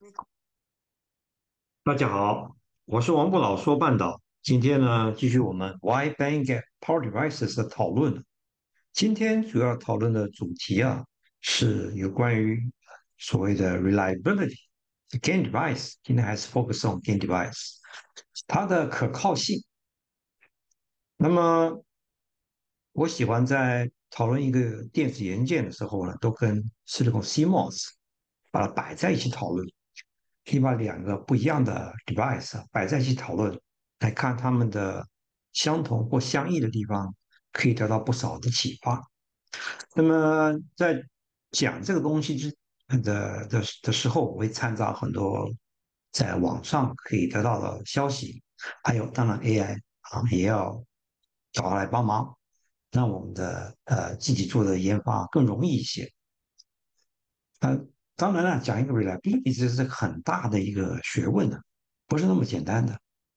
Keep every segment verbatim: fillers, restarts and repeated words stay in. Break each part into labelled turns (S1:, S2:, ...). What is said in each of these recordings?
S1: 大家好，我是王不老说半岛。今天呢，继续我们 Wide Bandgap Power Devices 的讨论。今天主要讨论的主题啊，是有关于所谓的 reliability GaN device。今天还是 focus on GaN device，它的可靠性。那么，我喜欢在讨论一个电子元件的时候呢，都跟 silicon C M O S 把它摆在一起讨论。可以把两个不一样的 device 啊摆在一起讨论，来看它们的相同或相异的地方，可以得到不少的启发。那么在讲这个东西之的的的时候，我会参照很多在网上可以得到的消息，还有当然 A I 啊也要找它来帮忙，让我们的呃自己做的研发更容易一些。呃，当然了，讲一个 reliability 这是很大的一个学问的，不是那么简单的。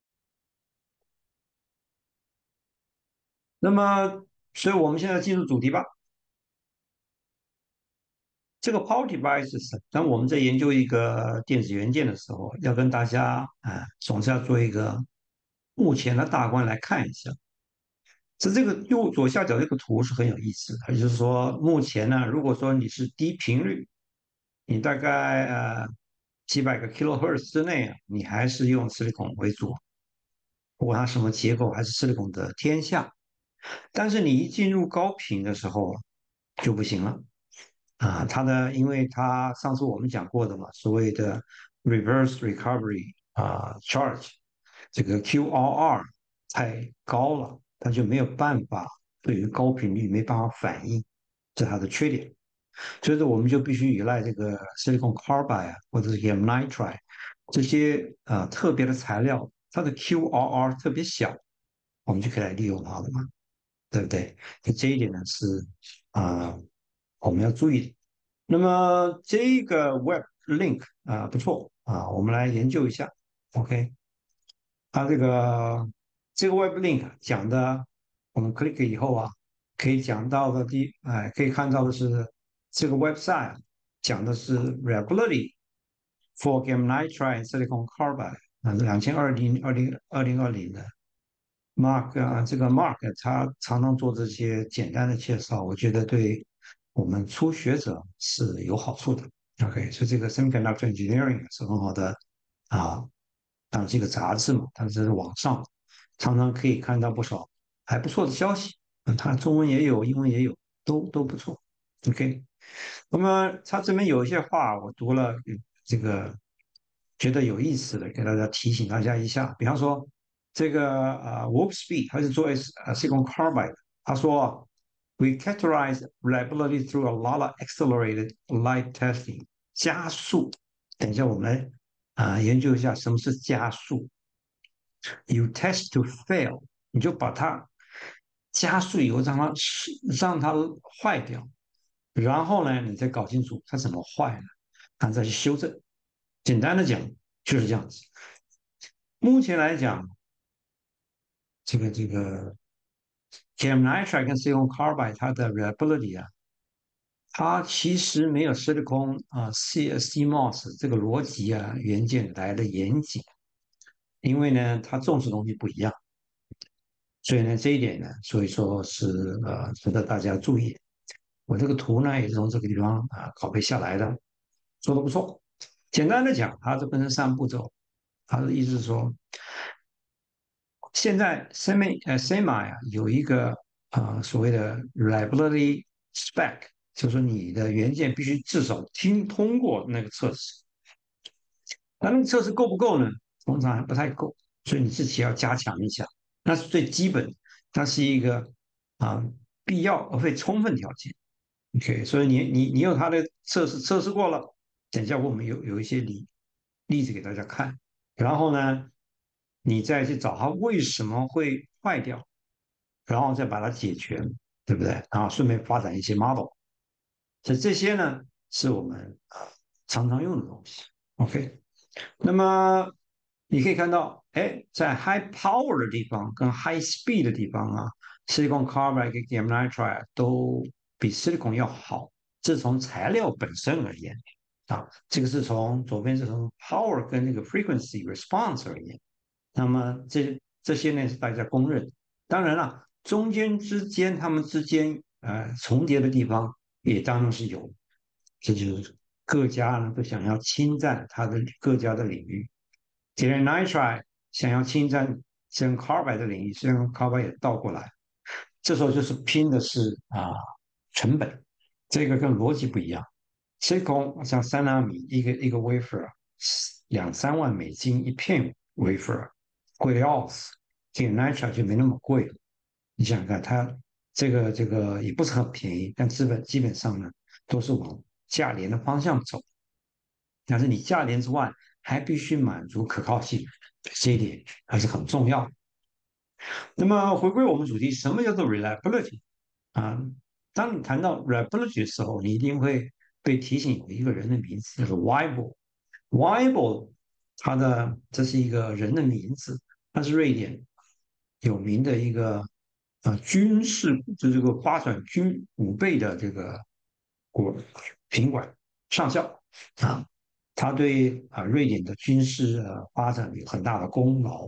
S1: 那么，所以我们现在进入主题吧。这个 power devices，当我们在研究一个电子元件的时候，要跟大家啊，总是要做一个目前的大观来看一下。这这个右左下角这个图是很有意思的，也就是说，目前呢，如果说你是低频率，你大概呃几百个 kilohertz 之内啊，你还是用 silicon 为主，不管它什么结构，还是 silicon 的天下。但是你一进入高频的时候就不行了啊，它的，因为它上次我们讲过的嘛，所谓的 reverse recovery 啊 charge，这个 Q R R 太高了，它就没有办法对于高频率没办法反应，这是它的缺点。所以说我们就必须依赖这个 silicon carbide 啊，或者是 gallium nitride 这些啊特别的材料，它的 Q R R 特别小，我们就可以来利用它了嘛。对不对？就这一点呢是啊、呃我们要注意的。那么这个 Web link 啊、不错啊，我们来研究一下。OK，它这个这个 Web link 讲的，我们 click 以后啊，可以讲到的第哎、可以看到的是这个 website 讲的是 reliability for gallium nitride silicon carbide，啊，两千二零二零二零二零的。Mark 啊，这个 Mark 他常常做这些简单的介绍，我觉得对我们初学者是有好处的。OK，所以这个 Semiconductor Engineering 是很好的啊，当然这个杂志嘛，它是网上常常可以看到不少还不错的消息。嗯，它中文也有，英文也有，都都不错。OK，那么他这边有一些话我读了，嗯这个觉得有意思的，给大家提醒大家一下。比方说，这个呃 w a r p Speed 他是做 S 呃 silicon carbide，的他说，We characterize reliability through a lot of accelerated light testing，加速。等一下我们来啊、呃研究一下什么是加速。You test to fail，你就把它加速以后让它让它坏掉，然后呢，你再搞清楚它怎么坏了，然后再去修正。简单的讲就是这样子。目前来讲，这个这个 gallium nitride 跟 silicon carbide 它的 reliability 啊，它其实没有 silicon 啊 C C M O S 这个逻辑啊元件来的严谨，因为呢它重视的东西不一样，所以呢这一点呢，所以说是呃值得大家注意。我这个图呢也是从这个地方啊拷贝下来的，做的不错。简单的讲，它这分成三步骤，它的意思是说，现在 semi 呃 semi 啊有一个啊、呃所谓的 reliability spec，就是说你的元件必须至少听通过那个测试。那那个测试够不够呢？通常还不太够，所以你自己要加强一下。那是最基本，它是一个啊、必要而非充分条件。OK，所以你你你有它的测试测试过了，等一下我们有有一些例例子给大家看，然后呢，你再去找它为什么会坏掉，然后再把它解决，对不对？然后顺便发展一些 model，所以这些呢是我们啊常常用的东西。OK，那么你可以看到，哎，在 high power 的地方跟 high speed 的地方啊，silicon carbide 跟 gallium nitride 都比 silicon 要好，这是从材料本身而言。 啊，这个是从左边是从 power 跟那个 frequency response 而言。那么这这些呢是大家公认。当然了，中间之间他们之间呃重叠的地方也当然是有，这就是各家呢都想要侵占他的各家的领域。gallium nitride 想要侵占 silicon carbide 的领域，silicon carbide 也倒过来，这时候就是拼的是啊成本，这个跟逻辑不一样。silicon 像三纳米一个一个 wafer 两三万美金一片 wafer，贵的要死。这个 Nitra 就没那么贵了。你想想看，它这个这个也不是很便宜，但基本基本上呢都是往价廉的方向走。但是你价廉之外，还必须满足可靠性，这一点还是很重要的。那么回归我们主题，什么叫做 reliability 啊？当你谈到 reliability 的时候，你一定会被提醒有一个人的名字，叫做 Weibull。Weibull 他的这是一个人的名字，他是瑞典有名的一个啊军事，就这个发展军武备的这个国品管上校啊，他对啊瑞典的军事呃发展有很大的功劳。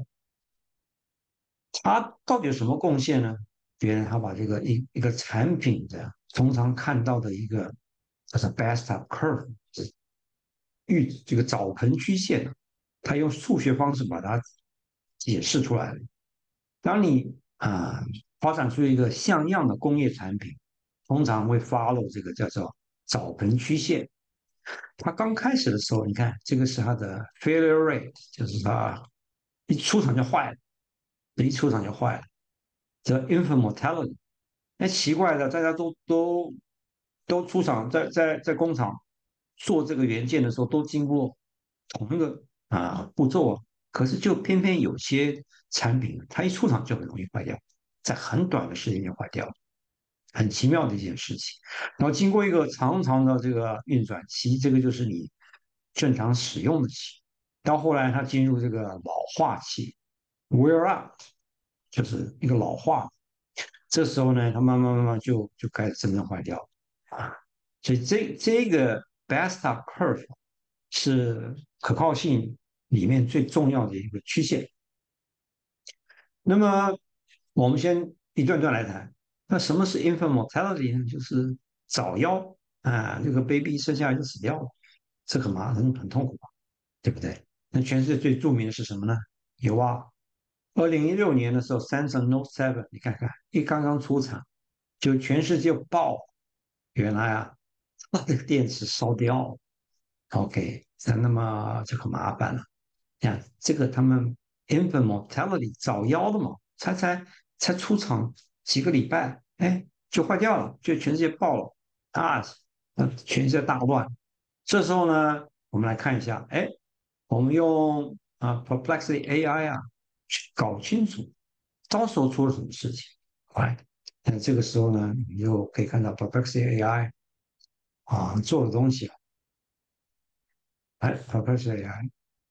S1: 他到底有什么贡献呢？别人他把这个一一个产品的通常看到的一个叫做 bathtub curve 预这个澡盆曲线，他用数学方式把它解释出来了。当你啊、发展出一个像样的工业产品，通常会 follow 这个叫做澡盆曲线。它刚开始的时候，你看这个是它的 failure rate，就是它一出厂就坏了，一出厂就坏了。这 infant mortality，哎，奇怪的，大家都都都出厂，在在在工厂做这个元件的时候，都经过同一个啊步骤啊，可是就偏偏有些产品，它一出厂就很容易坏掉，在很短的时间就坏掉了，很奇妙的一件事情。然后经过一个长长的这个运转期，这个就是你正常使用的期，到后来它进入这个老化期 （wear out），就是一个老化。这时候呢，它慢慢慢慢就就开始真正坏掉啊。所以这这个 bathtub curve 是可靠性里面最重要的一个曲线。那么我们先一段段来谈。那什么是 infant mortality 呢？就是早夭啊，这个 baby 生下来就死掉了，这很麻很很痛苦吧，对不对？那全世界最著名的是什么呢？有啊，二零一六年的时候，Samsung Note 七，你看看一刚刚出厂，就全世界爆，原来啊，把这个电池烧掉了。OK，那那么就很麻烦了。你看这个他们 infant mortality 早夭的嘛，才才才出厂几个礼拜，哎，就坏掉了，就全世界爆了啊，那全世界大乱。这时候呢，我们来看一下，哎，我们用啊 Perplexity A I 啊去搞清楚到时候出了什么事情。哎，那这个时候呢，你就可以看到 Perplexity A I 啊做的东西啊，哎，Perplexity A I。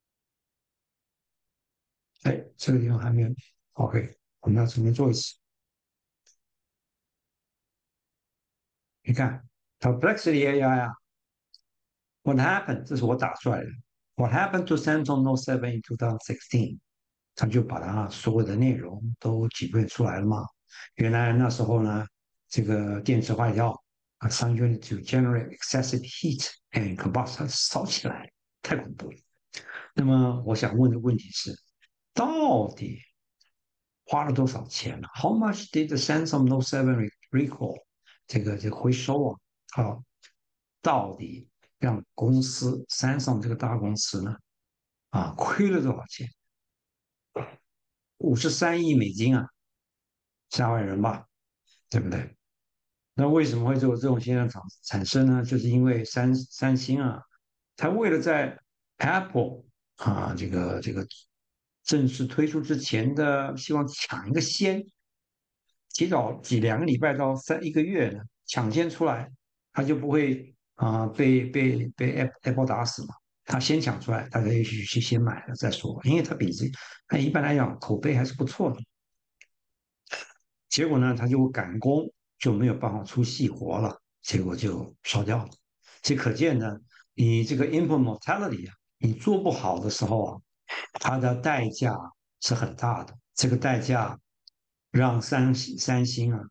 S1: 哎，这个地方还没有，OK，我们要重新做一次。你看，Complexity A I 啊，What happened？这是我打出来的。What happened to Samsung Note 七 in twenty sixteen？他就把它所有的内容都挤兑出来了嘛。原来那时候呢，这个电池坏掉啊，some unit to generate excessive heat and combust，它烧起来，太恐怖了。那么我想问的问题是，到底花了多少钱呢？How much did the Samsung Note 七 recall 这个这个回收啊？好，到底让公司 Samsung 这个大公司呢啊亏了多少钱？五十三亿美金啊，吓坏人吧，对不对？那为什么会有这种现象产产生呢？就是因为三三星啊，它为了在 Apple 啊这个这个正式推出之前的，希望抢一个先，提早几两个礼拜到三一个月呢，抢先出来，他就不会啊、呃被被被 Apple Apple 打死嘛。他先抢出来，大家也许去先买了再说，因为他比这他一般来讲口碑还是不错的。结果呢，他就赶工，就没有办法出细活了，结果就烧掉了。这可见呢， 你这个 input mortality 啊，你做不好的时候啊，它的代价是很大的。这个代价让三三星啊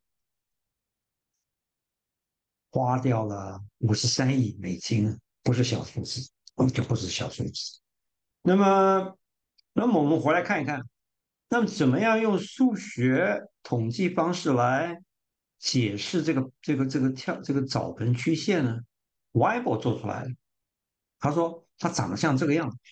S1: 花掉了五十三亿美金，不是小数字，就不是小数字。那么，那么我们回来看一看，那么怎么样用数学统计方式来解释这个这个这个跳这个早盆曲线呢 w e b o 做出来了，他说它长得像这个样子。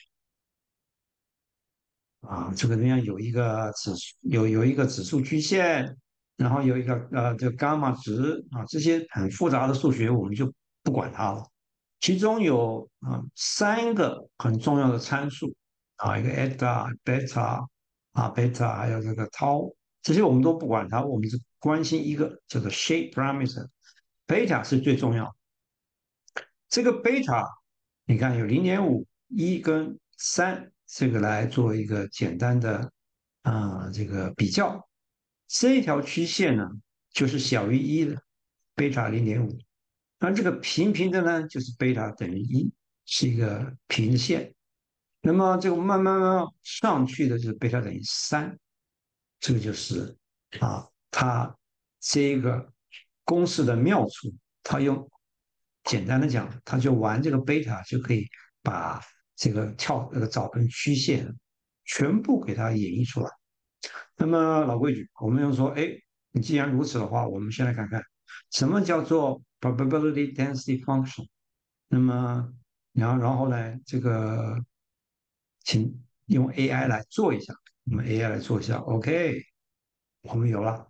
S1: 啊，这个里面有一个指数，有有一个指数曲线，然后有一个呃，这个伽马值啊，这些很复杂的数学我们就不管它了。其中有啊三个很重要的参数啊，一个 eta、beta 啊、beta，还有这个 tau，这些我们都不管它，我们只关心一个叫做 shape parameter。beta 是最重要的。这个贝塔，你看有零点五、一跟三，这个来做一个简单的啊、这个比较。这条曲线呢，就是小于一的贝塔零点五，那这个平平的呢，就是贝塔等于一，是一个平线。那么这个慢慢慢慢上去的就是贝塔等于三，这个就是啊，它这个公式的妙处。它用简单的讲，它就玩这个贝塔就可以把这个跳那个早晨曲线全部给它演绎出来。那么老规矩，我们用说，哎，你既然如此的话，我们先来看看什么叫做 probability density function。那么，然后然后呢，这个请用 A I 来做一下，我们 A I 来做一下，OK，我们有了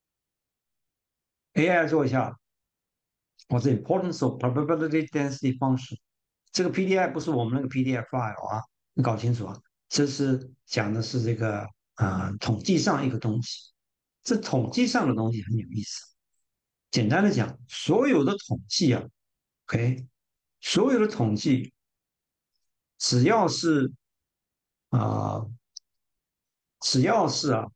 S1: A I 来做一下，What's the importance of probability density function？这个 P D F 不是我们那个 P D F file 啊，你搞清楚啊，这是讲的是这个啊、呃统计上一个东西。这统计上的东西很有意思。简单的讲，所有的统计啊，OK，所有的统计只要是啊、呃只要是啊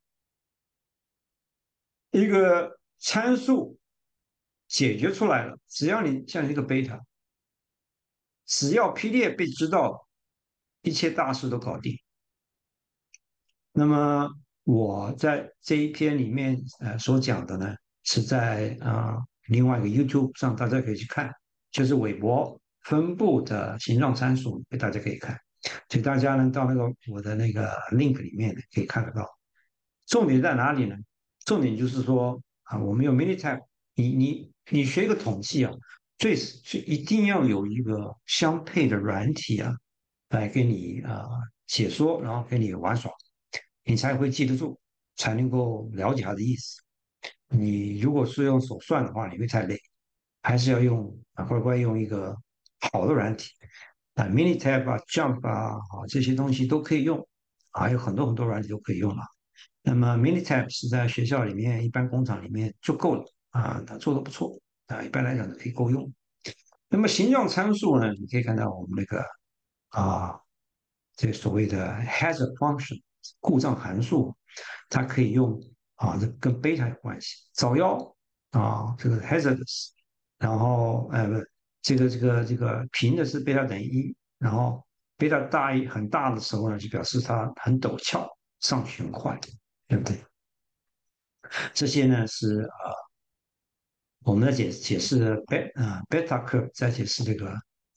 S1: 一个参数解决出来了，只要你像一个贝塔，只要 P D F 被知道了，一切大事都搞定。那么我在这一篇里面呃所讲的呢，是在啊、呃另外一个 YouTube 上，大家可以去看，就是韦伯分布的形状参数，大家可以看，请大家呢到那个我的那个 link 里面可以看得到。重点在哪里呢？重点就是说啊，我们用 Minitab，你你你学一个统计啊，最是一定要有一个相配的软体啊，来给你啊、呃解说，然后给你玩耍。你才会记得住，才能够了解它的意思。你如果是用手算的话，你会太累，还是要用啊乖乖用一个好的软体啊，Minitab 啊、Jump 啊啊这些东西都可以用，还有很多很多软体都可以用了。那么 Minitab 是在学校里面、一般工厂里面就够了啊，它做的不错啊，一般来讲可以够用。那么形状参数呢，你可以看到我们那个啊，这个所谓的 hazard function 故障函数，它可以用啊，这跟贝塔有关系，早夭啊，这个 hazardous，然后呃不，这个这个这个平的是贝塔等于一，然后贝塔大一很大的时候呢，就表示它很陡峭，上去很快，对不对？这些呢是呃我们在解解释贝啊贝塔 curve，在解释这个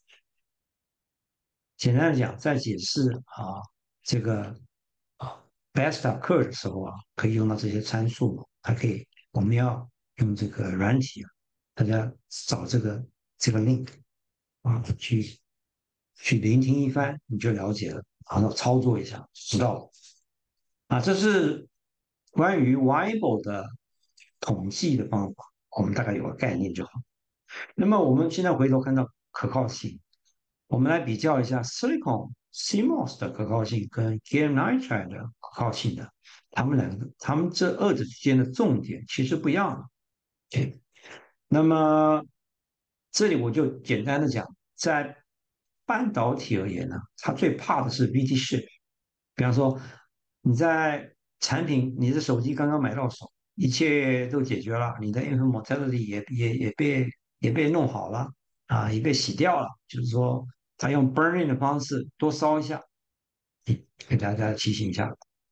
S1: 简单的讲，在解释啊这个啊 beta curve 的时候啊，可以用到这些参数，还可以我们要用这个软体啊，大家找这个这个 link 啊，去去聆听一番，你就了解了，然后操作一下，知道了啊。这是关于 Weibull 的统计的方法，我们大概有个概念就好。那么我们现在回头看到可靠性。我们来比较一下 silicon C M O S 的可靠性跟 gallium nitride 的可靠性的，它们两个，它们这二者之间的重点其实不一样的。OK，那么这里我就简单的讲，在半导体而言呢，它最怕的是 V T shift。比方说你在产品，你的手机刚刚买到手，一切都解决了，你的 infant mortality 也也也被也被弄好了啊，也被洗掉了，就是说它用 burning 的方式多烧一下，给大家提醒一下。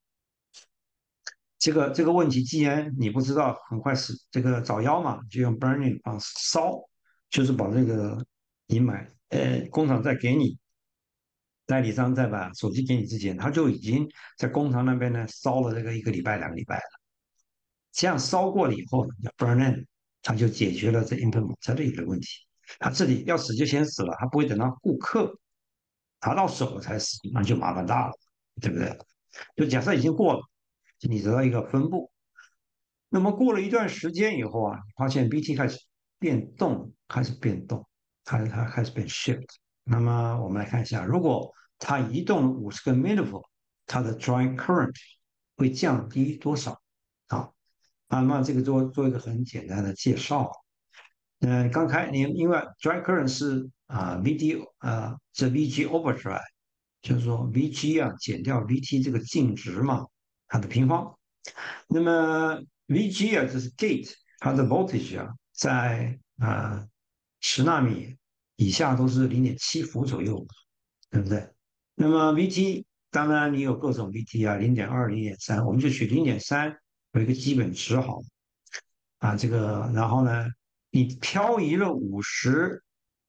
S1: 这个这个问题，既然你不知道，很快是这个早夭嘛，就用 burning 的方式烧，就是把这个你买，呃，工厂再给你代理商再把手机给你之前，他就已经在工厂那边呢烧了这个一个礼拜、两个礼拜了。这样烧过了以后呢，叫 burn in，它就解决了这 implement 的一个问题。他这里要死就先死了，他不会等到顾客拿到手了才死，那就麻烦大了，对不对？就假设已经过了，你得到一个分布，那么过了一段时间以后啊，发现 B T 开始变动，开始变动，它它开始变 shift。那么我们来看一下，如果它移动了五十个 millivolt，它的 dry current 会降低多少？啊，那么这个做做一个很简单的介绍。嗯、呃，刚开你因为 dry current 是啊 V D 啊是 V G overdrive，就是说 V G 啊减掉 V T 这个净值嘛，它的平方。那么 V G 啊，就是 gate，它的 voltage 啊，在啊十纳米以下都是零点七伏左右，对不对？那么 V T 当然你有各种 V T 啊，零点二、零点三，我们就取零点三为一个基本值好啊。这个然后呢，你漂移了五十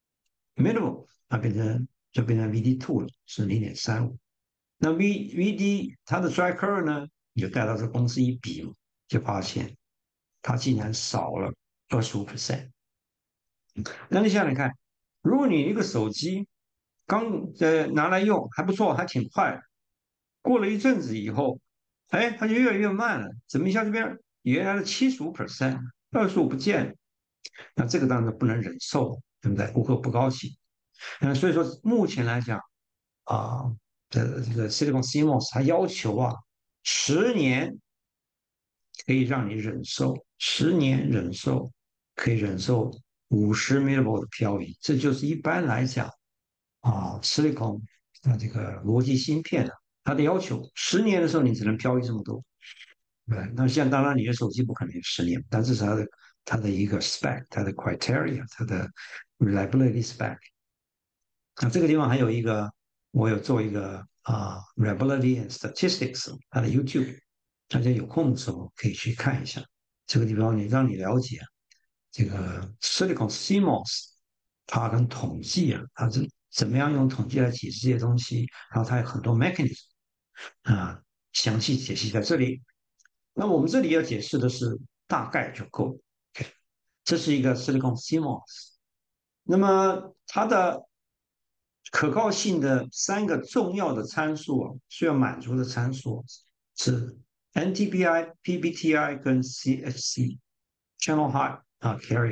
S1: millivolt，那变成就变成 V D two 了，是零点三五。那 V VD 它的 dry current 呢，你就带到这公司一比，就发现它竟然少了二十五 percent。那你想想看，如果你一个手机刚呃拿来用还不错，还挺快，过了一阵子以后，哎，它就越来越慢了，怎么一下就变原来的七十五 percent，二十五不见了？那这个当然不能忍受，对不对？顾客不高兴。嗯，所以说目前来讲啊，这这个 Silicon C M O S 它要求啊，十年可以让你忍受，十年忍受可以忍受五十 millivolt 的漂移，这就是一般来讲啊，Silicon 啊这个逻辑芯片啊，它的要求，十年的时候你只能漂移这么多。对，那现在当然你的手机不可能有十年，但这是它的它的一个 spec，它的 criteria，它的 reliability spec。那这个地方还有一个，我有做一个啊、reliability and statistics，它的 YouTube，大家有空的时候可以去看一下。这个地方你让你了解这个 silicon C M O S，它跟统计啊，它是怎么样用统计来解释这些东西，然后它有很多 mechanism 啊，详细解析在这里。那我们这里要解释的是大概就够了。OK，这是一个 silicon C M O S，那么它的可靠性的三个重要的参数啊，需要满足的参数是 N T B I、P B T I 跟 C H C（Channel High 啊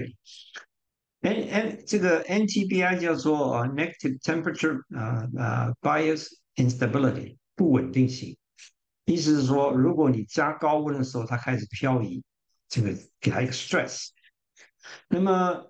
S1: Carrier）。N N 这个 N T B I 叫做呃 Negative Temperature 啊啊 Bias Instability 不稳定性，意思是说，如果你加高温的时候，它开始漂移，这个给它一个 stress。那么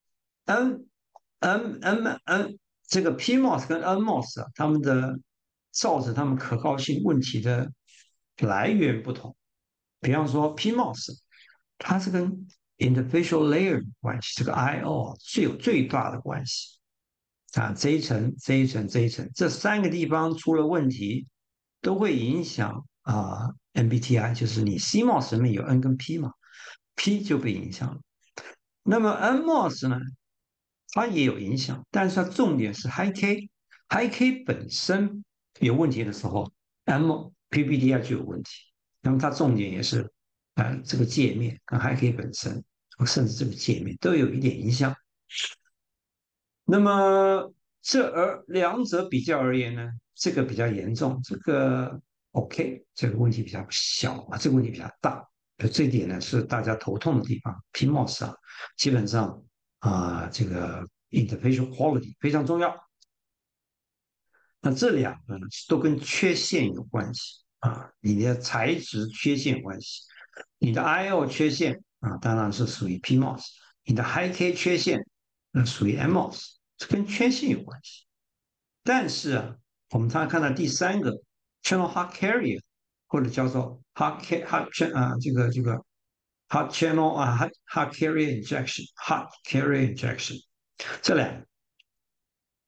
S1: N N N N 这个 P M O S 跟 N M O S 啊，它们的造成它们可靠性问题的来源不同。比方说 P M O S，它是跟 interfacial layer 有关系，这个 I O 是有最大的关系啊。这一层、这一层、这一层，这三个地方出了问题，都会影响啊 M B T I，就是你 C M O S 里面有 N 跟 P 嘛，P 就被影响了。那么 N M O S 呢？它也有影响，但是它重点是 High K，High K 本身有问题的时候，M P B D I 就有问题。那么它重点也是，呃，这个界面跟 High K 本身，甚至这个界面都有一点影响。那么这而两者比较而言呢，这个比较严重，这个 OK，这个问题比较小啊，这个问题比较大。呃，这一点呢是大家头痛的地方。P M O S 啊，基本上啊、这个 interfacial quality 非常重要。那这两个呢都跟缺陷有关系啊，你的材质缺陷有关系，你的 I O 缺陷啊，当然是属于 P M O S，你的 High K 缺陷那属于 M O S，这跟缺陷有关系。但是啊，我们常常看到第三个 channel hot carrier，或者叫做 hot ca hot ch 啊，这个这个 hot channel 啊 hot hot carrier injection hot carrier injection，这两个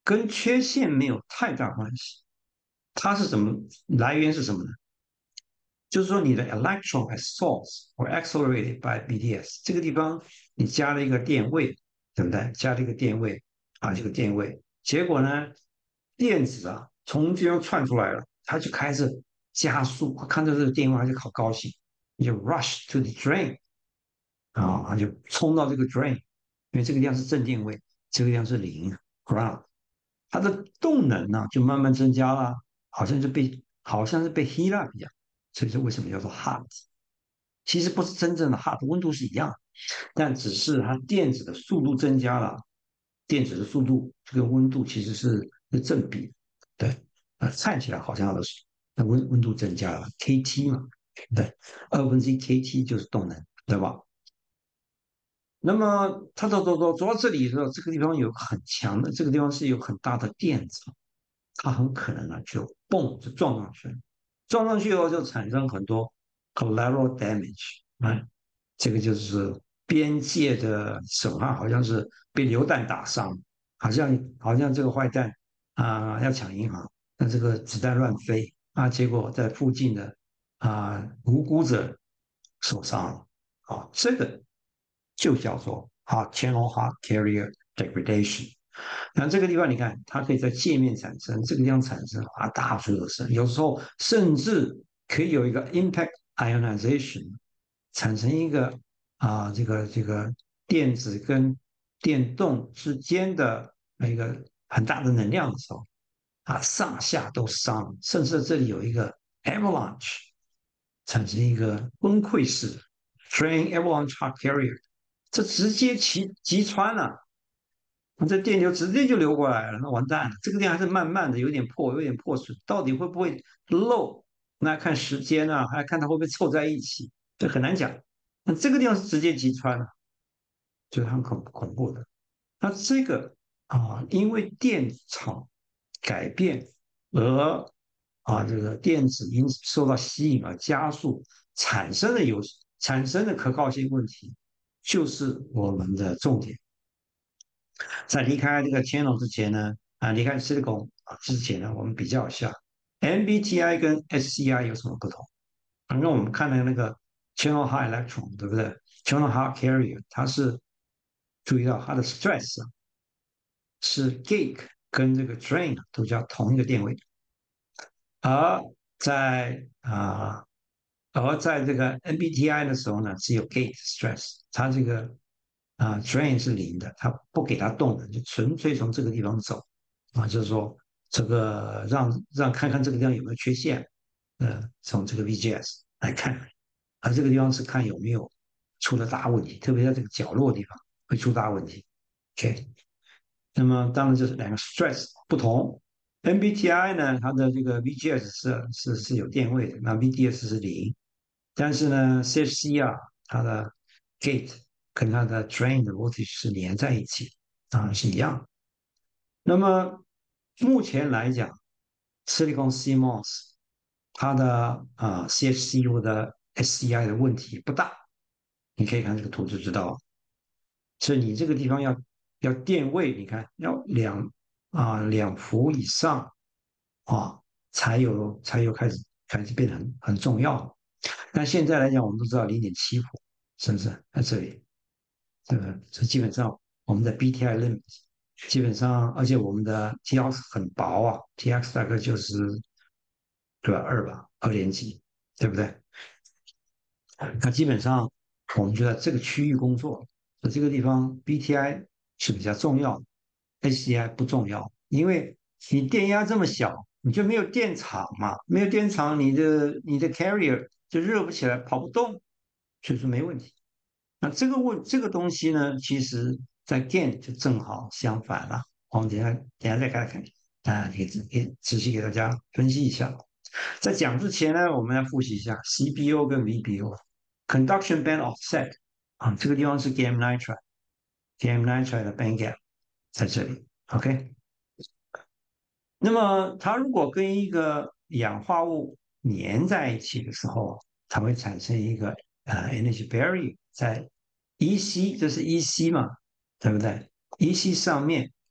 S1: 跟缺陷没有太大关系。它是什么来源是什么呢？就是说你的 electron at source or accelerated by B D S 这个地方你加了一个电位，对不对？加了一个电位啊，这个电位，结果呢，电子啊从这边窜出来了，它就开始加速，看到这个电位它就好高兴，你就 rush to the drain 啊，它就冲到这个 drain，因为这个地方是正电位，这个地方是零 ground，它的动能呢就慢慢增加了，好像是被好像是被 heat up 一样，所以说为什么叫做 hot？其实不是真正的 hot，温度是一样，但只是它电子的速度增加了，电子的速度这个温度其实是是正比，对，呃，看起来好像的那温温度增加了 K T 嘛，对，二分之一 K T 就是动能，对吧？那么它走走走走到这里的时候，这个地方有很强的，这个地方是有很大的电子，它很可能呢就蹦就撞上去了，撞上去以后就产生很多 collateral damage，啊，这个就是边界的损害，好像是被流弹打伤，好像好像这个坏蛋啊、要抢银行，那这个子弹乱飞啊，结果在附近的啊、无辜者受伤了，啊，这个就叫做 hot channel hot carrier degradation。那这个地方你看，它可以在界面产生，这个地方产生啊大热声，有时候甚至可以有一个 impact ionization，产生一个啊这个这个电子跟电动之间的那个很大的能量的时候，啊上下都伤，甚至这里有一个 avalanche，产生一个崩溃式的 train avalanche hot carrier，这直接击击穿了。这电流直接就流过来了，那完蛋了。这个电还是慢慢的，有点破，有点破损，到底会不会漏？那看时间啊，还看它会不会凑在一起，这很难讲。那这个地方是直接击穿了，就是很恐恐怖的。那这个啊，因为电场改变而啊，这个电子因受到吸引而加速产生的有产生的可靠性问题，就是我们的重点。在离开这个 channel 之前呢，啊，离开 silicon 啊之前呢，我们比较一下 M B T I 跟 S C I 有什么不同？刚刚我们看的那个 channel high electron，对不对？channel high carrier，它是注意到它的 stress 啊是 gate 跟这个 drain 都叫同一个电位，而在啊、而在这个 M B T I 的时候呢，只有 gate stress，它这个啊、drain 是零的，它不给它动的，就纯粹从这个地方走啊，就是说这个让让看看这个地方有没有缺陷，呃，从这个 V G S 来看，而这个地方是看有没有出了大问题，特别在这个角落地方会出大问题。OK，那么当然就是两个 stress 不同。M B T I 呢，它的这个 V G S 是是是有电位的，那 V D S 是零。但是呢，C H C 啊，它的 gate 跟它的 drain 的 voltage 是连在一起啊，是一样。那么目前来讲，silicon C M O S 它的啊 C H C 或者 S C I 的问题不大，你可以看这个图就知道。所以你这个地方要要电位，你看要两啊两伏以上啊，才有才有开始开始变得很很重要。但现在来讲，我们都知道零点七伏，是不是在这里？这个这基本上我们的 B T I limit 基本上，而且我们的 T X 很薄啊，T X 大概就是对吧二吧，二点几，对不对？那基本上我们就在这个区域工作，在这个地方 B T I 是比较重要的，S C I 不重要，因为你电压这么小，你就没有电场嘛，没有电场，你的你的 carrier 就热不起来，跑不动，所以说没问题。那这个问这个东西呢，其实在 GaN 就正好相反了。我们等一下等一下再看看，啊，给给仔细给大家分析一下。在讲之前呢，我们来复习一下 C B O 跟 V B O，conduction band offset 啊，这个地方是 gallium nitride，gallium nitride 的 band gap 在这里，OK。那么它如果跟一个氧化物粘在一起的时候，它会产生一个呃 energy barrier 在 E C，这是 E C 嘛，对不对？E C 上面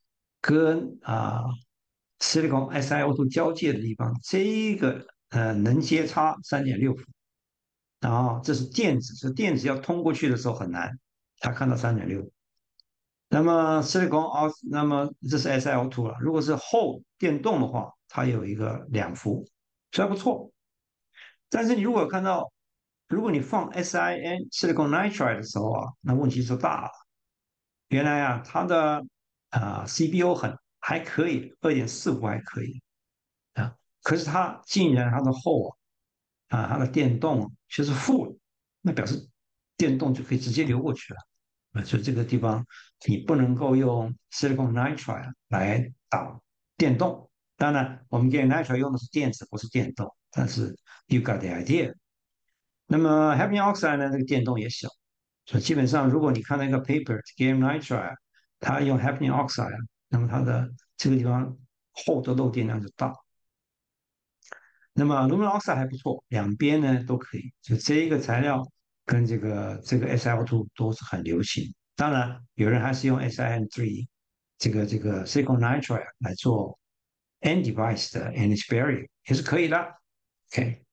S1: 跟啊 silicon S i O 2交界的地方，这一个呃能接差三点六伏，然后这是电子，是电子要通过去的时候很难，它看到三点六。那么 silicon o 那么这是 S i O 2了。如果是后电动的话，它有一个两伏，虽然不错。但是你如果看到，如果你放 S I N silicon nitride 的时候啊，那问题就大了。原来啊，它的啊、C B O 很还可以，二点四伏还可以啊，可是它竟然它的后啊啊它的电动却是负的，那表示电动就可以直接流过去了。啊，所以这个地方你不能够用 silicon nitride 来导电动。当然，我们 gallium nitride 用的是电子，不是电动。但是 you got the idea。那么 hafnium oxide 呢，这个电动也小，所以基本上如果你看到一个 paper gallium nitride，它用 hafnium oxide，那么它的这个地方后的漏电量就大。那么 aluminum oxide 还不错，两边呢都可以。就这一个材料跟这个这个 S i O 2都是很流行。当然，有人还是用 S i N 三这个这个 silicon nitride 来做 N device 的 energy barrier 也是可以的。OK，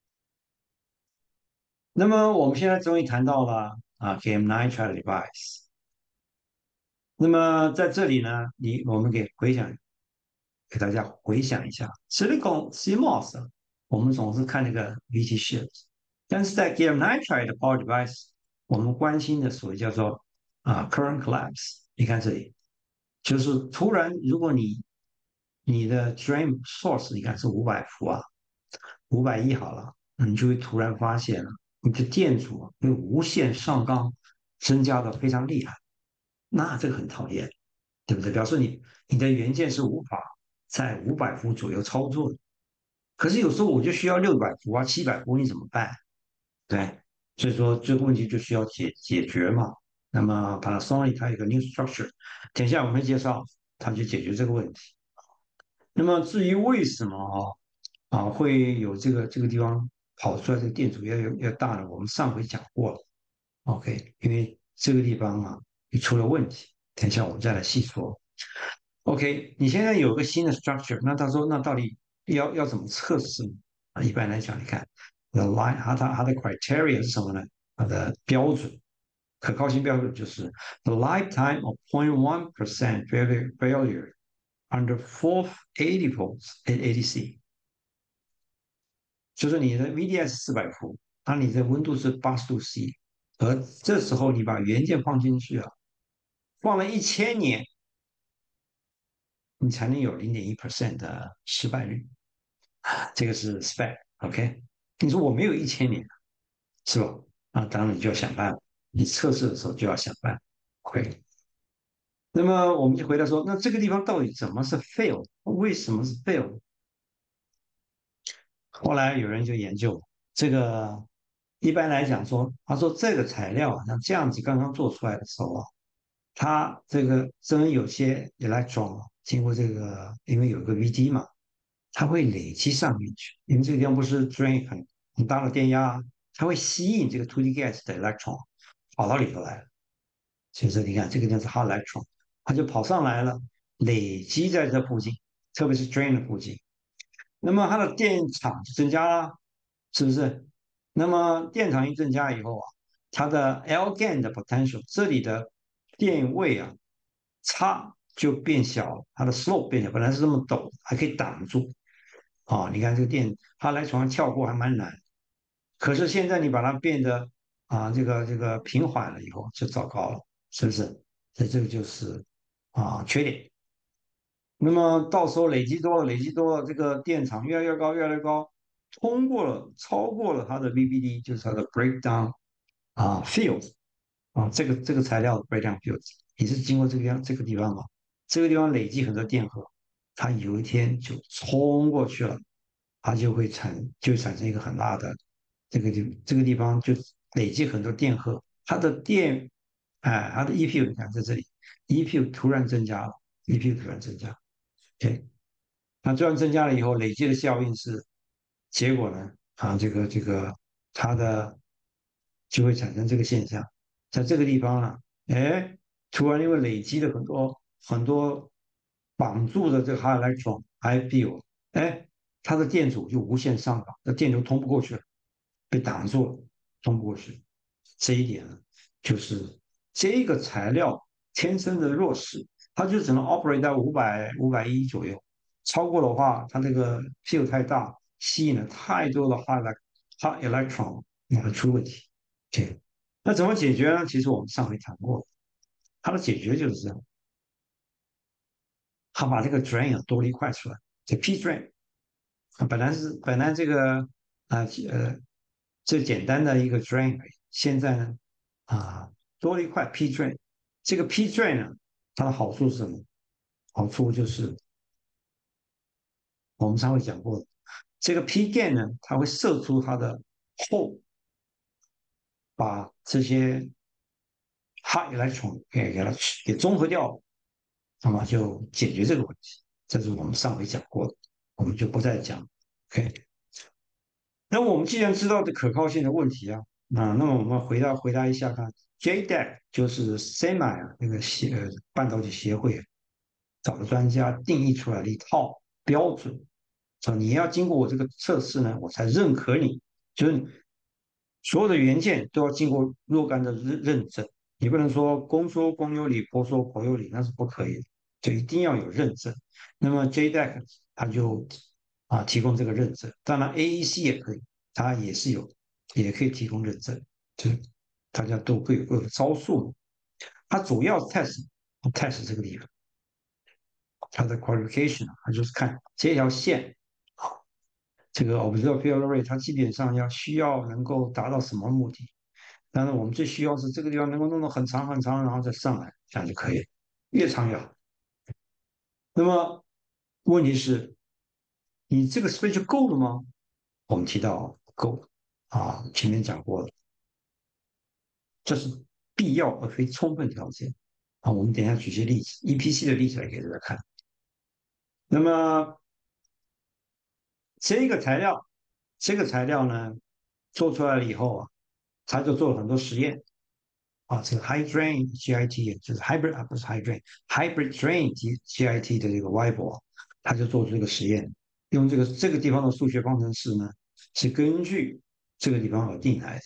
S1: 那么我们现在终于谈到了啊 gallium nitride device。那么在这里呢，你我们给回想给大家回想一下，silicon C M O S，我们总是看那个 V T shift，但是在 gallium nitride 的 power device，我们关心的所谓叫做啊 current collapse。你看这里，就是突然如果你你的 drain source 你看是五百伏啊，五百亿好了，你就会突然发现了你的电阻啊会无限上纲，增加的非常厉害，那这个很讨厌。对不对？表示你你的元件是无法在五百伏左右操作的。可是有时候我就需要六百伏啊、七百伏，你怎么办？对，所以说这个问题就需要解解决嘛。那么 Panasonic 它有个 new structure，等一下我们会介绍，它就解决这个问题。那么至于为什么啊啊会有这个这个地方跑出来这个电阻要要要大呢？我们上回讲过了，OK，因为这个地方啊也出了问题，等一下我们再来细说。OK，你现在有个新的 structure，那他说那到底要要怎么测试呢？啊，一般来讲，你看，the line 它它它的 criteria 是什么呢？它的标准，可靠性标准就是 the lifetime of zero point one percent failure failure under four eighty volts at A D C，就是你的 V D S 四百伏，那你的温度是八十度 C，而这时候你把元件放进去啊，放了一千年，你才能有零点一 percent 的失败率。这个是 spec，OK？你说我没有一千年，是吧？啊，当然你就要想办法，你测试的时候就要想办法，OK？那么我们就回答说，那这个地方到底怎么是 fail？为什么是 fail？后来有人就研究这个，一般来讲说，他说这个材料啊，像这样子刚刚做出来的时候啊，它这个真有些 electron 啊经过这个，因为有一个 V D 嘛，它会累积上面去，因为这个地方不是 drain 很很大的电压，它会吸引这个 two D gas 的 electron 跑到里头来了。所以说你看这个地方是 hot electron，它就跑上来了，累积在这附近，特别是 drain 的附近。那么它的电场就增加了，是不是？那么电场一增加以后啊，它的 L GaN 的 potential 这里的电位啊差就变小了，它的 slope 变小，本来是这么陡，还可以挡住啊。你看这个电，它来从上跳过还蛮难，可是现在你把它变得啊这个这个平缓了以后就糟糕了，是不是？所以这个就是啊缺点。那么到时候累积多了，累积多了，这个电场越来越高，越来越高，通过了，超过了它的 V B D，就是它的 breakdown 啊 field 啊，这个这个材料的 breakdown field，也是经过这个样这个地方嘛，这个地方累积很多电荷，它有一天就冲过去了，它就会产就产生一个很大的这个地这个地方就累积很多电荷，它的电哎，它的 E P U 你看在这里，E P U 突然增加了，E P U 突然增加。OK，那这样增加了以后，累积的效应是，结果呢，啊，这个这个它的就会产生这个现象，在这个地方呢，哎，突然因为累积了很多很多绑住的这个 high electron high field，哎，它的电阻就无限上涨，那电流通不过去了，被挡住了，通不过去。这一点呢，就是这个材料天生的弱势，它就只能 operate 在五百五百一左右，超过的话，它这个 field 太大，吸引了太多的 high elec- high electron，那会出问题。对，那怎么解决呢？其实我们上回谈过，它的解决就是这样，它把这个 drain 啊多了一块出来，这 P drain 啊本来是本来这个啊呃最简单的一个 drain，现在呢啊多了一块 P drain，这个 P drain 呢它的好处是什么？好处就是我们上回讲过的，这个 P GaN 呢它会射出它的后，把这些 high electron 给给它给综合掉，那么就解决这个问题。这是我们上回讲过的，我们就不再讲。OK，那我们既然知道这可靠性的问题啊，啊，那么我们回答回答一下看，J D A C 就是 S E M A 啊那个协呃半导体协会找的专家定义出来的一套标准，说你要经过我这个测试呢，我才认可你，就是所有的元件都要经过若干的认认证，你不能说公说公有理，婆说婆有理，那是不可以的，就一定要有认证。那么 J D A C 它就啊提供这个认证，当然 A E C 也可以，它也是有，也可以提供认证，就是大家都各有各的招数。它主要 test test 这个地方，它的 qualification 它就是看这条线啊，这个 observed field rate 它基本上要需要能够达到什么目的？当然我们最需要是这个地方能够弄得很长很长，然后再上来，这样就可以，越长越好。那么问题是，你这个 space 就够了吗？我们提到不够啊，前面讲过了，这是必要而非充分条件啊。我们等一下举些例子，E P C 的例子来给大家看。那么这个材料，这个材料呢，做出来了以后啊，他就做了很多实验啊。这个 high drain G I T 就是 hybrid 啊，不是 high drain hybrid drain G G I T 的这个 Y 波，他就做出这个实验，用这个这个地方的数学方程式呢，是根据这个地方而定来的，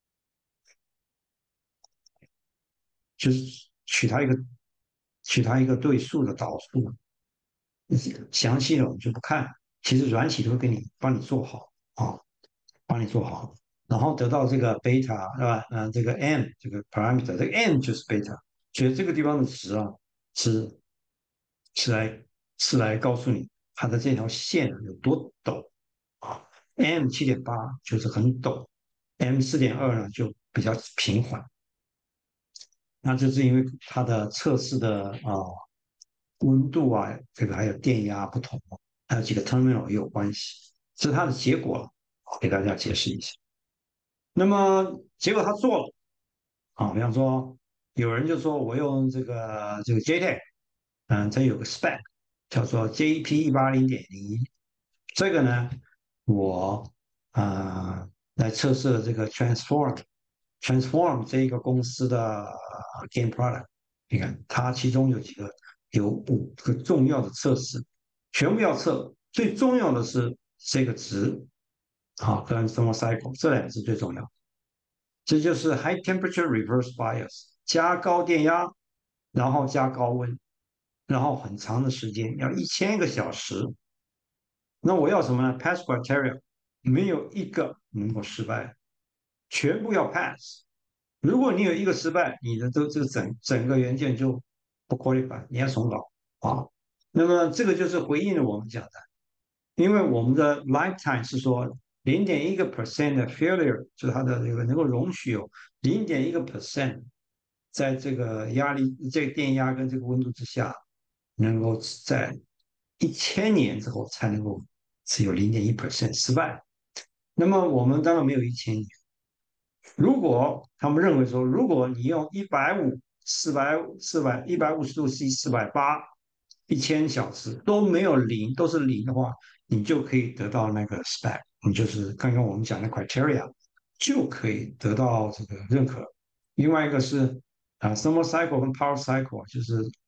S1: 就是取它一个取它一个对数的导数。详细的我们就不看，其实软体都会给你帮你做好啊，帮你做好，然后得到这个贝塔是吧？嗯、呃，这个 m 这个 parameter，这个 m 就是贝塔，所以这个地方的值啊是是来是来告诉你它的这条线有多陡啊，m 七点八就是很陡，m 四点二呢就比较平缓，那就是因为它的测试的啊、呃温度啊，这个还有电压不同，还有几个 terminal 也有关系，这是它的结果，我给大家解释一下。那么结果他做了啊，比方说有人就说我用这个这个 J T E C，嗯，它有个 spec 叫做 J P 一八零点零一，这个呢我啊、呃来测试了这个 transform transform 这一个公司的 game product，你看它其中有几个有五个重要的测试，全部要测，最重要的是这个值啊跟 thermal cycle 这两个是最重要的。这就是 high temperature reverse bias，加高电压，然后加高温，然后很长的时间，要一千个小时。那我要什么呢？Pass criteria，没有一个能够失败，全部要 pass。如果你有一个失败，你的都这个整整个元件就不 qualify，你要重搞啊。那么这个就是回应了我们讲的。因为我们的 lifetime 是说零点一个 percent 的 failure，就是它的这个能够容许有零点一个 percent 在这个压力、这个电压跟这个温度之下，能够在一千年之后才能够只有零点一 percent 失败。那么我们当然没有一千年。如果他们认为说，如果你用一百五、四百、四百、一百五十度 C、四百八、一千小时都没有零，都是零的话，你就可以得到那个 spec，你就是刚刚我们讲的 criteria，就可以得到这个认可。另外一个是啊，thermal cycle 跟 power cycle，就是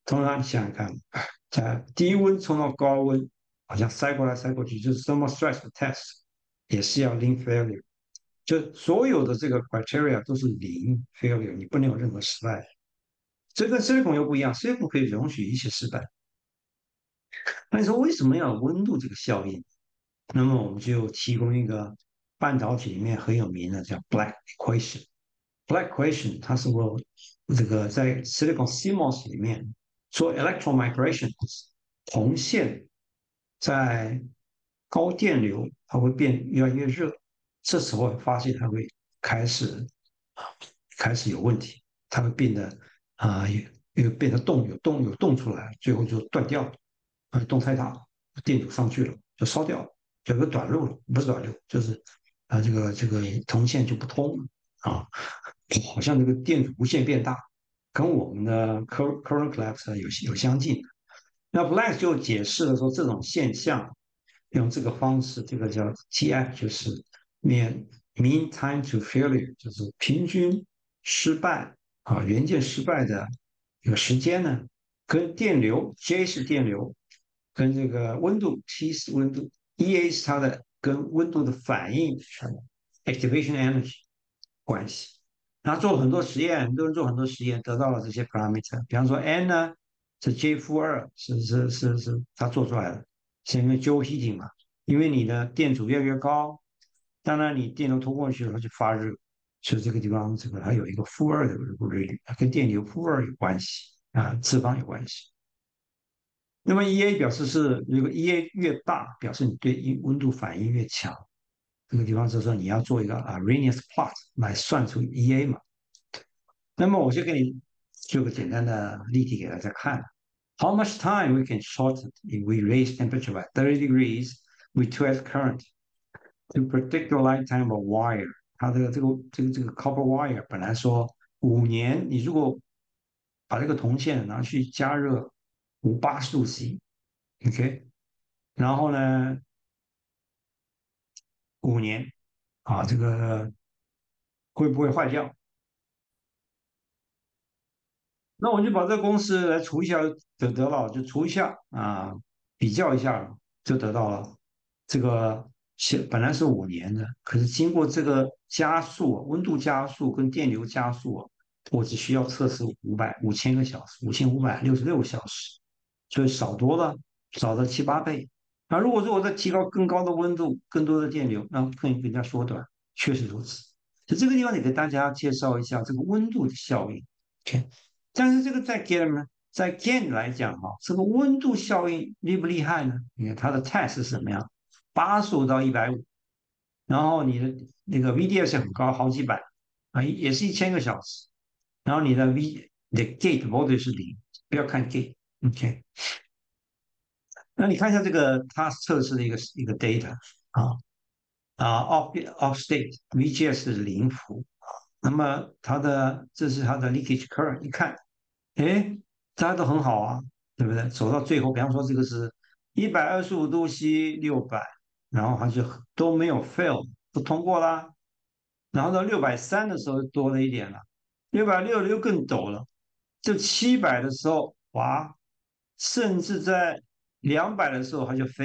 S1: 通常你想想看，在低温冲到高温，好像塞过来塞过去，就是 thermal stress test 也是要零 failure，就所有的这个 criteria 都是零 failure，你不能有任何失败。这跟 silicon 又不一样，silicon 可以容许一切失败。那你说为什么要有温度这个效应？那么我们就提供一个半导体里面很有名的叫 Black equation。Black equation 它是我这个在 silicon C M O S 里面做 electron migration，铜线在高电流它会变越来越热，这时候发现它会开始开始有问题，它会变得啊、呃、又变得动有动有动出来，最后就断掉了，啊、动太大，电阻上去了就烧掉了，有个短路了，不是短路，就是啊、呃这个这个铜线就不通了啊，好像这个电阻无限变大，跟我们的 current current collapse 有有相近。那 Black 就解释了说这种现象用这个方式，这个叫 T F，就是 mean mean time to failure，就是平均失败啊元件失败的这个时间呢，跟电流 J 是电流，跟这个温度 T 是温度，E A 是它的跟温度的反应 activation energy 关系。他做了很多实验，很多人做很多实验，得到了这些 parameter。比方说 n 呢是 J 负二，是是是是他做出来的，是因为 Joule heating 嘛，因为你的电阻越来越高，当然你电流通过去了，它就发热，所以这个地方这个它有一个负二的规律，跟电流负二有关系啊，次方有关系。那么 E A 表示是，如果 E A 越大，表示你对温度反应越强。这个地方就是说你要做一个啊 Arrhenius plot 来算出 E A 嘛。那么我就给你做个简单的例题给大家看。How much time we can shorten if we raise temperature by thirty degrees with two S current to predict the lifetime of wire？它这个这个这个这个 copper wire 本来说五年，你如果把这个铜线拿去加热五八十度 C，OK，然后呢五年啊，这个会不会坏掉？那我就把这个公式来除一下，就得到就除一下啊，比较一下就得到了。这个是本来是五年的，可是经过这个加速，温度加速跟电流加速，我只需要测试五百五千个小时，五千五百六十六个小时，所以少多了，少了七八倍。那如果说我再提高更高的温度，更多的电流，那可以更加缩短，确实如此。就这个地方，得给大家介绍一下这个温度的效应。OK，但是这个在 GaN 呢，在 GaN 来讲哈，这个温度效应厉不厉害呢？你看它的 test 是什么样？八十五到一百五，然后你的那个 V D S 很高，好几百啊，也是一千个小时。然后你的 V 你的 gate voltage 是零，不要看 gate，OK。那你看一下这个它测试的一个一个 data 啊啊 off off state V G S 是零伏，那么它的这是它的 leakage current，一看。哎，大家都很好啊，对不对？走到最后，比方说这个是一百二十五度 C 六百，然后它就都没有 fail，都通过啦。然后到六百三的时候多了一点了，六百六又更陡了，就七百的时候，哇，甚至在两百的时候它就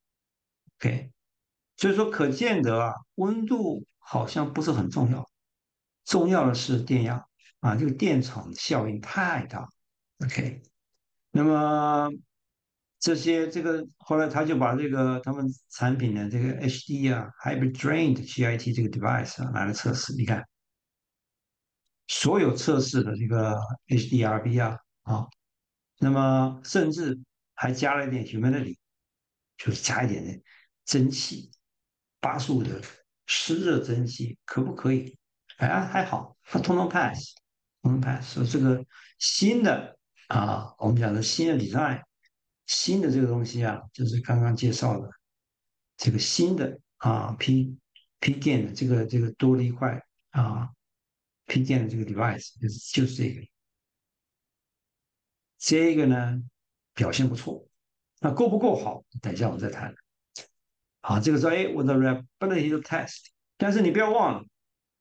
S1: fail，OK，所以说可见得啊，温度好像不是很重要，重要的是电压啊，这个电场效应太大，OK。那么这些这个后来他就把这个他们产品的这个 H D 啊，Hybrid Drained G I T 这个 device 啊拿来测试，你看所有测试的这个 H D R B 啊啊，那么甚至还加了一点 humidity，就是加一点的蒸汽，八十五的湿热蒸汽，可不可以？哎，还好，它通通 pass，通通 pass。所以这个新的啊，我们讲的新的 design，新的这个东西啊，就是刚刚介绍的这个新的啊 P P GaN 的这个这个多了一块啊 P GaN 的这个 device，就是就是这个，这个呢表现不错，那够不够好？等一下我们再谈。好，这个说，哎，我的 reliability test，但是你不要忘了，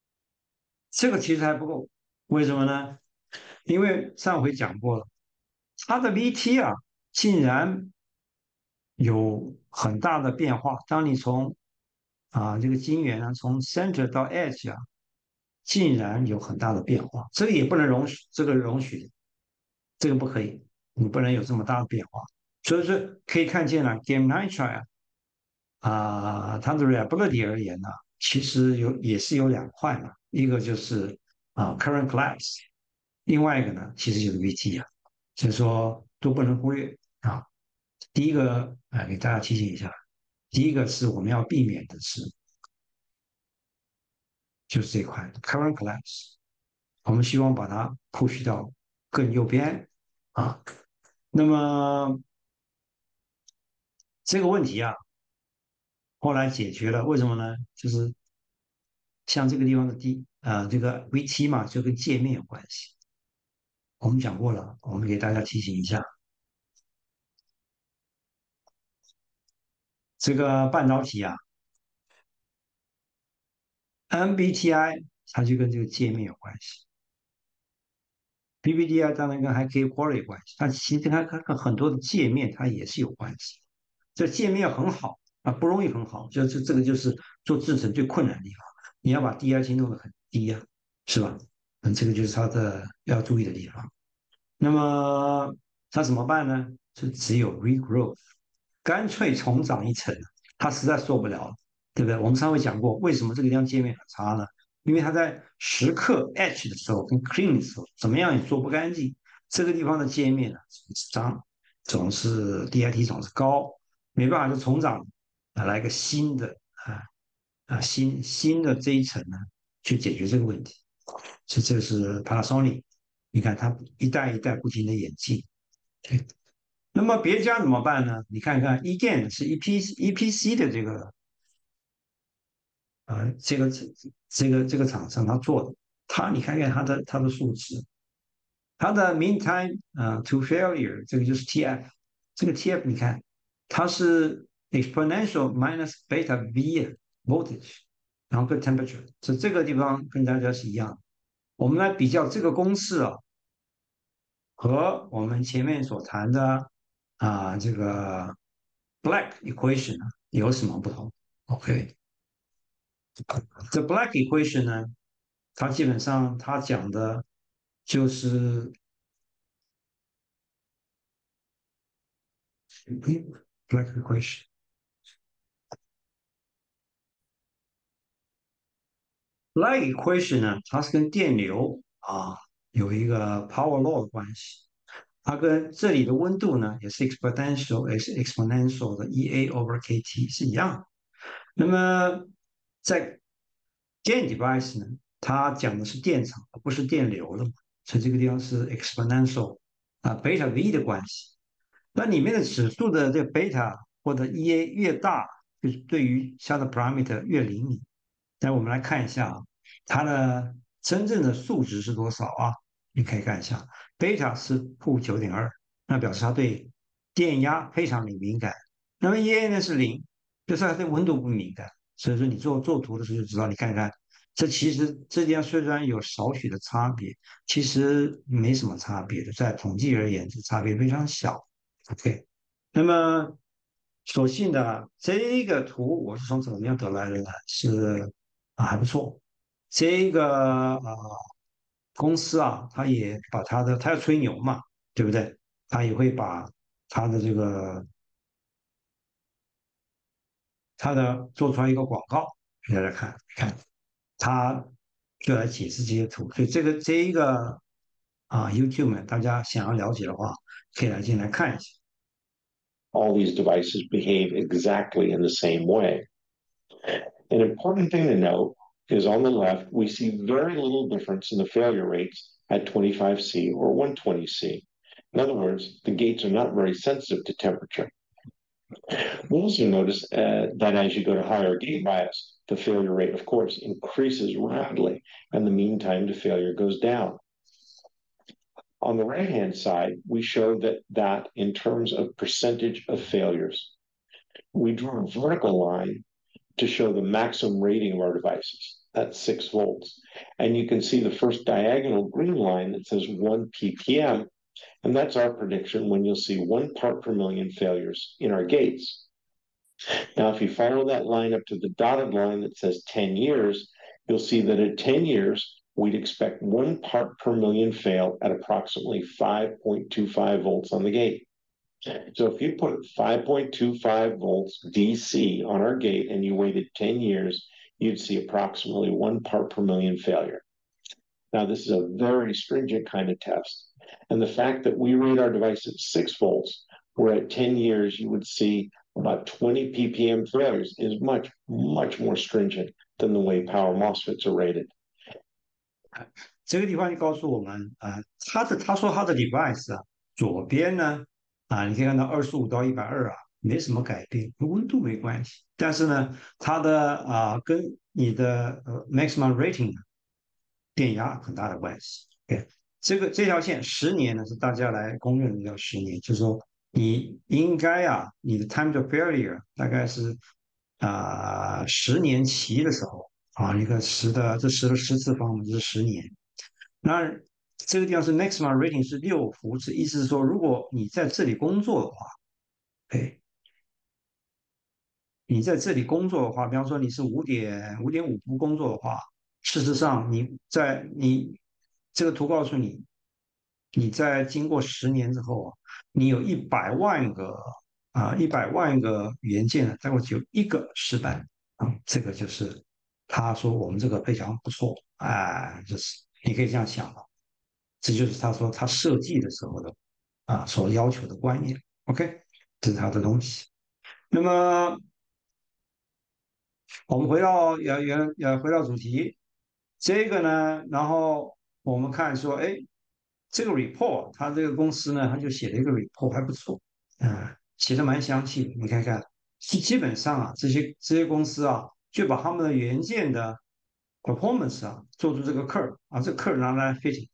S1: 这个其实还不够，为什么呢？因为上回讲过了， 它的 V T 啊，竟然有很大的变化。当你从啊这个晶圆啊，从 center 到 edge 啊，竟然有很大的变化，这个也不能容许，这个容许，这个不可以，你不能有这么大的变化。所以说可以看见了 g a m e nitride 啊，它的 reliability 而言呢，其实有也是有两块嘛，一个就是啊 current collapse，另外一个呢其实就是 V T 啊，所以说都不能忽略啊。第一个啊，给大家提醒一下，第一个是我们要避免的是就是这块 current collapse，我们希望把它 push 到更右边啊。那么这个问题啊，后来解决了，为什么呢？就是像这个地方的 D 啊、呃，这个 V T 嘛，就跟界面有关系。我们讲过了，我们给大家提醒一下，这个半导体啊，N B T I 它就跟这个界面有关系，B B D I 当然跟 High K Quality 有关系，但其实它它跟很多的界面它也是有关系。这界面要很好啊，不容易很好，就这这个就是做制程最困难的地方，你要把 D I 性弄得很低呀、是吧？嗯，这个就是它的要注意的地方。那么它怎么办呢？就只有 regrowth，干脆重长一层，它实在受不了了，对不对？我们上回讲过，为什么这个地方界面很差呢？因为它在时刻 etch 的时候跟 clean 的时候，怎么样也做不干净。这个地方的界面呢总是脏，总是 D I T 总是高，没办法就重长，啊，来个新的啊啊新新的这一层呢，去解决这个问题。这这是 Panasonic，你看它一代一代不停的演进。对，那么别家怎么办呢？你看看 e g a n 是 E P E P C 的这个呃这个这个这个厂商他做的，他你看看他的他的数值，它的 mean time 呃 to failure 这个就是 T F，这个 T F 你看它是 exponential minus beta V voltage，然后跟 temperature，是这个地方跟大家是一样的。我们来比较这个公式啊，和我们前面所谈的啊这个 Black equation 呢有什么不同？OK，这 Black equation 呢，它基本上它讲的就是 Black equation。Black equation 呢，它是跟电流啊有一个 power law 的关系，它跟这里的温度呢也是 exponential，也是 exponential 的 E A over K T 是一样的。那么在 GaN device 呢，它讲的是电场，而不是电流了，所以这个地方是 exponential 啊 beta V 的关系。那里面的指数的这个 beta 或者 E A 越大，就是对于它的 parameter 越灵敏。那我们来看一下啊，它的真正的数值是多少啊？你可以看一下，贝塔是负九点二，那表示它对电压非常敏感。那么 E A 呢是零，就是它对温度不敏感。所以说你做做图的时候就知道，你看看，这其实这地方虽然有少许的差别，其实没什么差别的，在统计而言，这差别非常小。OK，那么所幸的这个图我是从怎么样得来的呢？是啊还不错。这个啊公司啊，他也把他的他要吹牛嘛，对不对？他也会把他的这个他的做出来一个广告给大家看，看他就来解释这些图。所以这个这一个啊 YouTube 呢，大家想要了解的话，可以来进来看一下。
S2: All these devices behave exactly in the same way. An important thing to note is on the left, we see very little difference in the failure rates at twenty-five C or one hundred twenty C. In other words, the gates are not very sensitive to temperature. We'll also notice uh, that as you go to higher gate bias, the failure rate, of course, increases rapidly, and the mean time to failure goes down. On the right-hand side, we show that, that in terms of percentage of failures. We draw a vertical line to show the maximum rating of our devices. That's six volts. And you can see the first diagonal green line that says one ppm And that's our prediction when you'll see one part per million failures in our gates. Now, if you follow that line up to the dotted line that says ten years, you'll see that at ten years, we'd expect one part per million fail at approximately five point two five volts on the gate. So if you put five point two five volts D C on our gate and you waited ten years, you'd see approximately one part per million failure. Now, this is a very stringent kind of test. And the fact that we rate our device at six volts, where at ten years you would see about twenty p p m failures, is much, much more stringent than the way power MOSFETs are rated.
S1: 这个地方就告诉我们啊、呃，它的他说它的 device 啊，左边呢啊，你可以看到二十五到一百二啊，没什么改变，跟温度没关系。但是呢，它的啊跟你的呃 maximum rating 电压很大的关系。对，这个这条线十年呢是大家来公认的叫十年，就是说你应该啊，你的 time to failure 大概是啊十年期的时候啊，一个十的这十的十次方就是十年。那这个地方是 maximum rating 是六伏特，意思是说，如果你在这里工作的话，哎，你在这里工作的话，比方说你是五点五点五伏工作的话，事实上你在你这个图告诉你，你在经过十年之后啊，你有一百万个啊一百万个元件呢，大概只有一个失败啊，这个就是他说我们这个非常不错，哎，就是你可以这样想的。这就是他说他设计的时候的啊所要求的观念。OK，这是他的东西。那么我们回到原原呃回到主题，这个呢，然后我们看说，哎，这个 report，他这个公司呢，他就写了一个 report 还不错，啊、写的蛮详细的。你看看，基基本上啊，这些这些公司啊，就把他们的原件的 performance 啊，做出这个 curve 啊，这个 curve 拿来 fit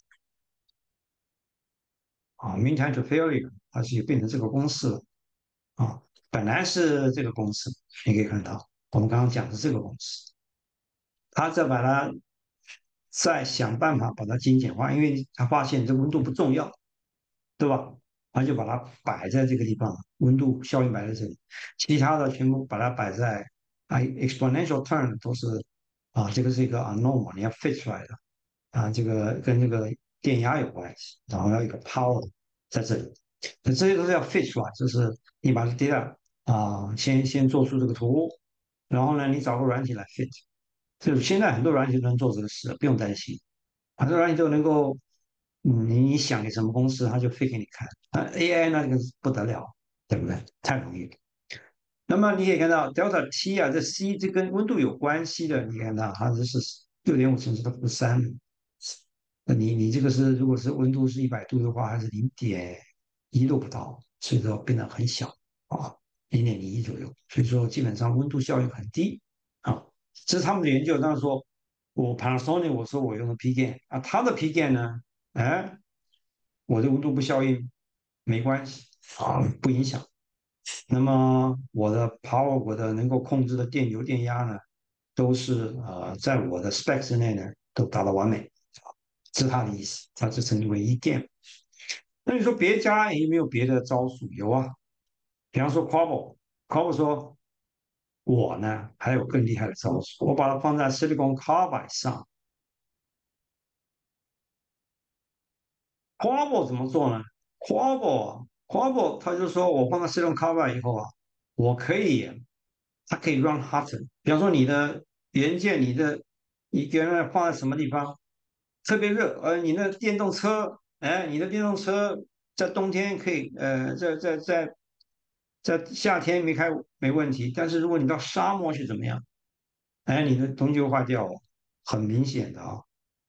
S1: 啊，mean time to failure，它是变成这个公式了啊，本来是这个公式，你可以看到，我们刚刚讲的这个公式，他再把它再想办法把它精简化，因为他发现这温度不重要，对吧？他就把它摆在这个地方，温度效应摆在这里，其他的全部把它摆在啊 exponential term 都是啊，这个是一个 unknown 嘛，你要 fit 出来的啊，这个跟这个电压有关系，然后要一个 power 在这里，那这些都是要 fit 出来，就是你把这 data 啊，先先做出这个图，然后呢，你找个软体来 fit。就是现在很多软体都能做这个事，不用担心，很多软体都能够，嗯，你你想给什么公司，它就飞给你看。啊，A I 那个不得了，对不对？太容易了。那么你也看到 delta T 啊，这 C 这跟温度有关系的，你看到它这是六点五乘十的负三，那你你这个是如果是温度是一百度的话，还是零点一度不到，所以说变得很小啊，零点零一左右，所以说基本上温度效应很低啊。这是他们的研究。当然说，我 Panasonic 我说我用的 P GaN 啊，它的 P GaN 呢，哎，我的温度不效应没关系啊，不影响。那么我的 power 我的能够控制的电流电压呢，都是呃在我的 specs 之内呢都达到完美，这是他的意思，他就称之为一 GaN。那你说别家有没有别的招数？有啊，比方说 Quabble，Quabble 说我呢还有更厉害的招数，我把它放在 silicon carbide 上。Quabble 怎么做呢？Quabble Quabble 他就说我放在 silicon carbide 以后啊，我可以，它可以 run hotter。比方说你的元件，你的你原来放在什么地方特别热，呃，你的电动车，哎，你的电动车在冬天可以，呃，在在在在夏天没开没问题，但是如果你到沙漠去怎么样？哎，你的东西会坏掉哦，很明显的啊。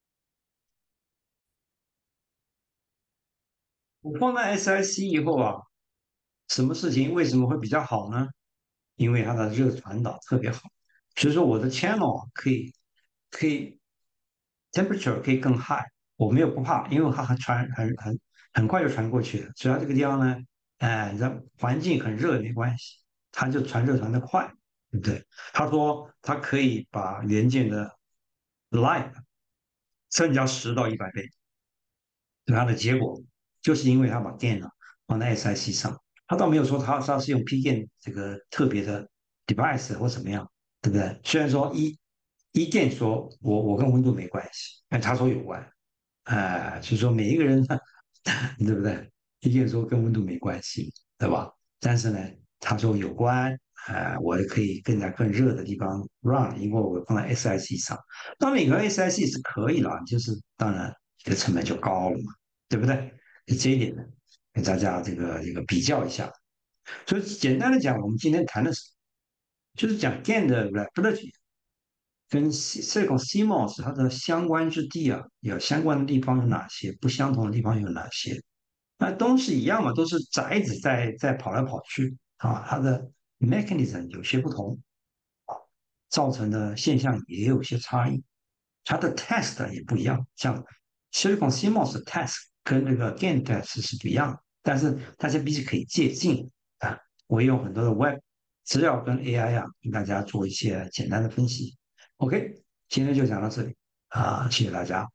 S1: 我放在 S I C 以后啊，什么事情为什么会比较好呢？因为它的热传导特别好，所以说我的 channel 啊可以可以 temperature 可以更 high，我没有不怕，因为它很传很很很快就传过去了。只要这个地方呢，哎，你的环境很热也没关系，它就传热传得快，对不对？他说它可以把元件的 life 增加十到一百倍，是它的结果。 就是因为它把 GaN 呢放在 S I C 上，他倒没有说他他是用 P GaN 这个特别的 device 或怎么样，对不对？虽然说一一 GaN 说我我跟温度没关系，但他说有关，啊、呃，就是说每一个人对不对？一 GaN 说跟温度没关系，对吧？但是呢，他说有关，啊、呃，我可以更加更热的地方 run，因为我放在 S I C 上。当然，你和 S I C 是可以了，就是当然这个成本就高了嘛，对不对？这一点呢，跟大家这个一个比较一下。所以简单的讲，我们今天谈的是就是讲 GaN 的 reliability 跟 silicon C M O S 它的相关之地啊，有相关的地方有哪些，不相同的地方有哪些？那都是一样嘛，都是宅子在在跑来跑去啊，它的 mechanism 有些不同，造成的现象也有些差异。它的 test 也不一样，像 silicon C M O S 的 test 跟那个 GaN test 是不一样的，但是大家彼此可以借鉴啊。我也有很多的 web 资料跟 A I 啊，跟大家做一些简单的分析。OK，今天就讲到这里啊，谢谢大家。